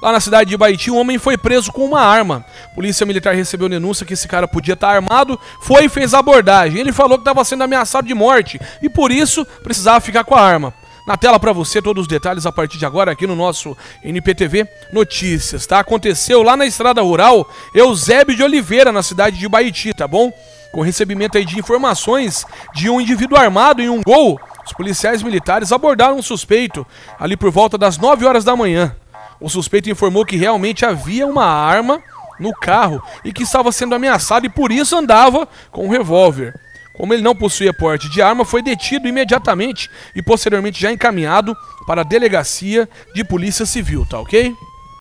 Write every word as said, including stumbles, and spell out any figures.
Lá na cidade de Baiti, um homem foi preso com uma arma. Polícia Militar recebeu denúncia que esse cara podia estar armado, foi e fez a abordagem. Ele falou que estava sendo ameaçado de morte e por isso precisava ficar com a arma. Na tela para você todos os detalhes a partir de agora aqui no nosso N P T V Notícias, tá? Aconteceu lá na Estrada Rural Eusébio de Oliveira, na cidade de Baiti, tá bom? Com recebimento aí de informações de um indivíduo armado em um Gol, os policiais militares abordaram um suspeito ali por volta das nove horas da manhã. O suspeito informou que realmente havia uma arma no carro e que estava sendo ameaçado e por isso andava com um revólver. Como ele não possuía porte de arma, foi detido imediatamente e posteriormente já encaminhado para a delegacia de polícia civil, tá ok?